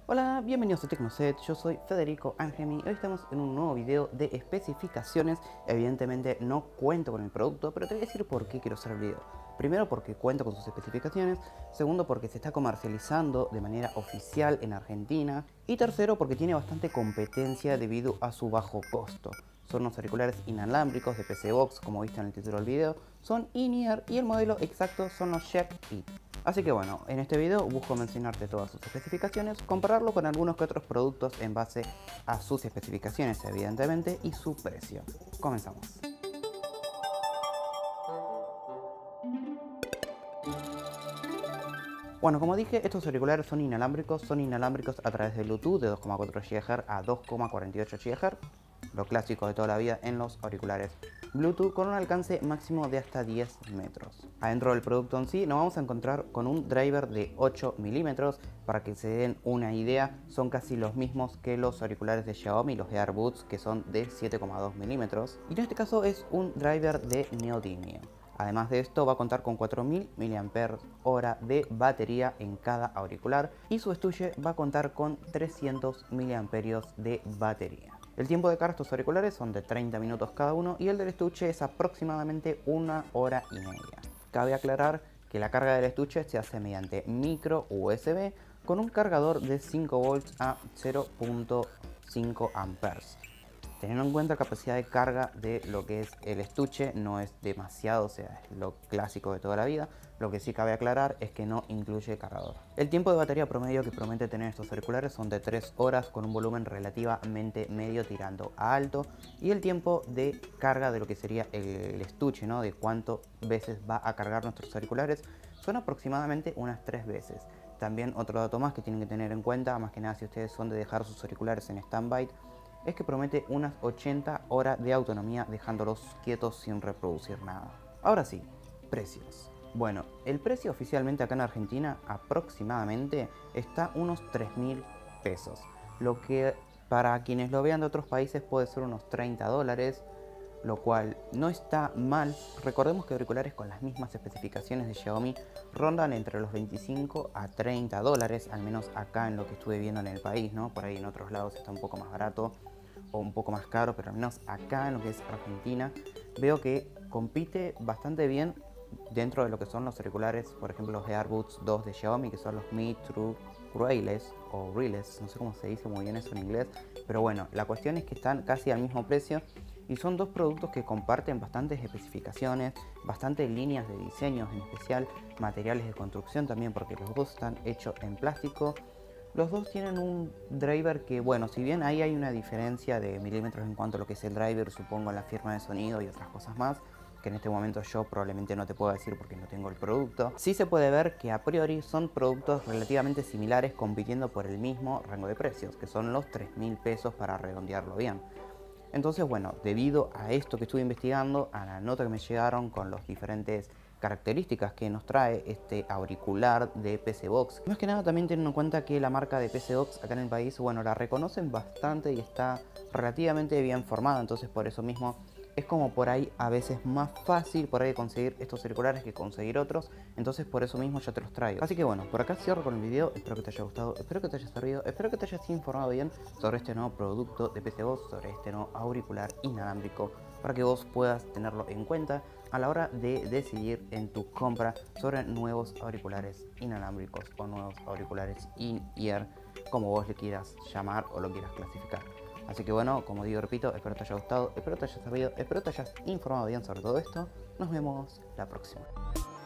Hola, bienvenidos a Tecnoset, yo soy Federico Angemi y hoy estamos en un nuevo video de especificaciones. Evidentemente no cuento con el producto, pero te voy a decir por qué quiero hacer el video. Primero porque cuento con sus especificaciones, segundo porque se está comercializando de manera oficial en Argentina y tercero porque tiene bastante competencia debido a su bajo costo. Son unos auriculares inalámbricos de PC Box, como viste en el título del video, son in-ear y el modelo exacto son los Shark It. Así que bueno, en este video busco mencionarte todas sus especificaciones, compararlo con algunos que otros productos en base a sus especificaciones evidentemente y su precio. Comenzamos. Bueno, como dije, estos auriculares son inalámbricos a través de Bluetooth de 2,4 GHz a 2,48 GHz, lo clásico de toda la vida en los auriculares Bluetooth, con un alcance máximo de hasta 10 metros. Adentro del producto en sí nos vamos a encontrar con un driver de 8 milímetros. Para que se den una idea, son casi los mismos que los auriculares de Xiaomi, los AirBuds, que son de 7,2 milímetros. Y en este caso es un driver de neodymium. Además de esto va a contar con 4000 mAh de batería en cada auricular y su estuche va a contar con 300 mAh de batería. El tiempo de carga de estos auriculares son de 30 minutos cada uno y el del estuche es aproximadamente 1 hora y media. Cabe aclarar que la carga del estuche se hace mediante micro USB con un cargador de 5 volts a 0.5 amperes. Teniendo en cuenta la capacidad de carga de lo que es el estuche, no es demasiado, o sea, es lo clásico de toda la vida. Lo que sí cabe aclarar es que no incluye cargador. El tiempo de batería promedio que promete tener estos auriculares son de 3 horas con un volumen relativamente medio tirando a alto. Y el tiempo de carga de lo que sería el estuche, ¿no? De cuántas veces va a cargar nuestros auriculares, son aproximadamente unas 3 veces. También otro dato más que tienen que tener en cuenta, más que nada si ustedes son de dejar sus auriculares en stand-by, es que promete unas 80 horas de autonomía dejándolos quietos sin reproducir nada. Ahora sí, precios. Bueno, el precio oficialmente acá en Argentina aproximadamente está unos 3.000 pesos, lo que para quienes lo vean de otros países puede ser unos 30 dólares, lo cual no está mal. Recordemos que auriculares con las mismas especificaciones de Xiaomi rondan entre los 25 a 30 dólares, al menos acá en lo que estuve viendo en el país, ¿no? Por ahí en otros lados está un poco más barato o un poco más caro, pero al menos acá en lo que es Argentina veo que compite bastante bien dentro de lo que son los auriculares, por ejemplo los AirBuds 2 de Xiaomi, que son los Mi True Wireless o Wireless, no sé cómo se dice muy bien eso en inglés, pero bueno, la cuestión es que están casi al mismo precio y son dos productos que comparten bastantes especificaciones, bastantes líneas de diseños, en especial materiales de construcción también, porque los dos están hechos en plástico. Los dos tienen un driver que, bueno, si bien ahí hay una diferencia de milímetros en cuanto a lo que es el driver, supongo la firma de sonido y otras cosas más, que en este momento yo probablemente no te puedo decir porque no tengo el producto, sí se puede ver que a priori son productos relativamente similares compitiendo por el mismo rango de precios, que son los 3.000 pesos para redondearlo bien. Entonces, bueno, debido a esto que estuve investigando, a la nota que me llegaron con las diferentes características que nos trae este auricular de PC Box, más que nada también teniendo en cuenta que la marca de PC Box acá en el país, bueno, la reconocen bastante y está relativamente bien formada, entonces por eso mismo es como por ahí a veces más fácil por ahí conseguir estos auriculares que conseguir otros, entonces por eso mismo yo te los traigo. Así que bueno, por acá cierro con el video, espero que te haya gustado, espero que te haya servido, espero que te hayas informado bien sobre este nuevo producto de PC Box, sobre este nuevo auricular inalámbrico, para que vos puedas tenerlo en cuenta a la hora de decidir en tu compra sobre nuevos auriculares inalámbricos o nuevos auriculares in-ear, como vos le quieras llamar o lo quieras clasificar. Así que bueno, como digo, repito, espero te haya gustado, espero te haya servido, espero te hayas informado bien sobre todo esto. Nos vemos la próxima.